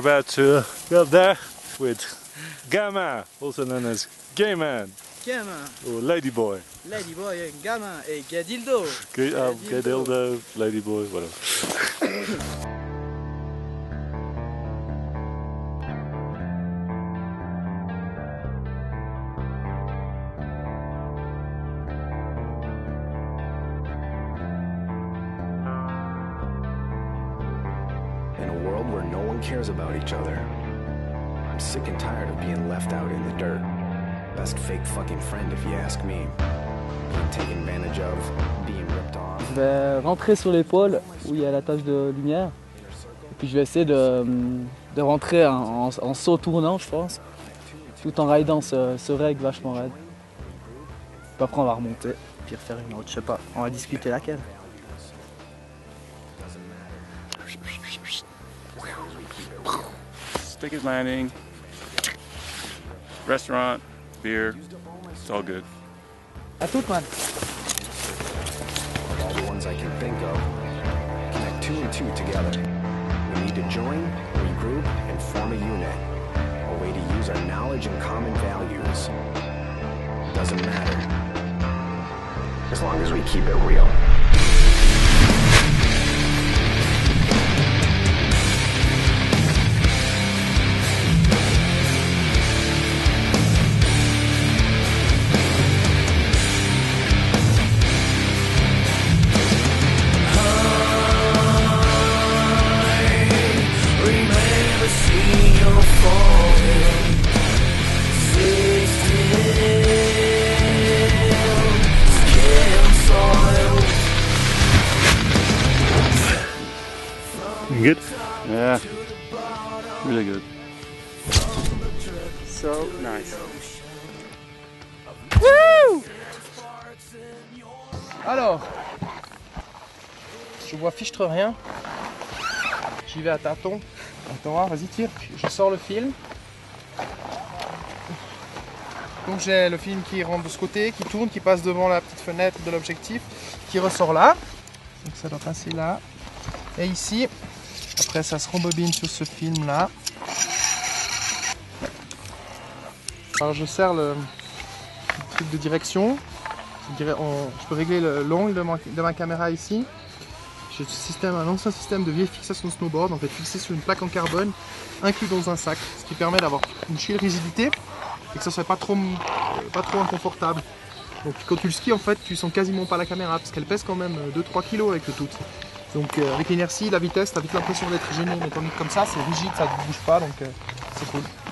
about to go there with Gamma, also known as Gay Man. Gamin. Or Ladyboy. Ladyboy et gamin et Gadildo. Gadildo, Ladyboy, whatever. In a world where no one cares about each other, I'm sick and tired of being left out in the dirt. Best fake fucking friend if you ask me. Being taken advantage of, being ripped off. Je vais rentrer sur l'épaule où il y a la tache de lumière. Et puis je vais essayer de rentrer en saut tournant, je pense. Tout en ridant ce reg vachement raide. Puis après on va remonter, puis refaire une autre, je sais pas. On va discuter laquelle. Stick landing, restaurant, beer, it's all good. À toute, man. All the ones I can think of. Connect two and two together. We need to join, regroup, and form a unit. A way to use our knowledge and common values. Doesn't matter. As long as we keep it real. Good? Yeah, really good. So nice. Wouh! Alors, je vois fichtre rien. J'y vais à tâtons. Attends, vas-y tire. Je sors le film. Donc j'ai le film qui rentre de ce côté, qui tourne, qui passe devant la petite fenêtre de l'objectif, qui ressort là. Donc ça doit passer là. Et ici. Après ça se rembobine sur ce film là. Alors je serre le truc de direction. Je peux régler l'angle de ma caméra ici. J'ai un ancien système de vieille fixation snowboard, en fait fixé sur une plaque en carbone, inclus dans un sac, ce qui permet d'avoir une chouette rigidité et que ça soit pas trop inconfortable. Donc quand tu le skis en fait tu sens quasiment pas la caméra parce qu'elle pèse quand même 2-3 kg avec le tout. Donc avec l'inertie, la vitesse, t'as vite l'impression d'être gêné, mais tandis que comme ça c'est rigide, ça ne bouge pas, donc c'est cool.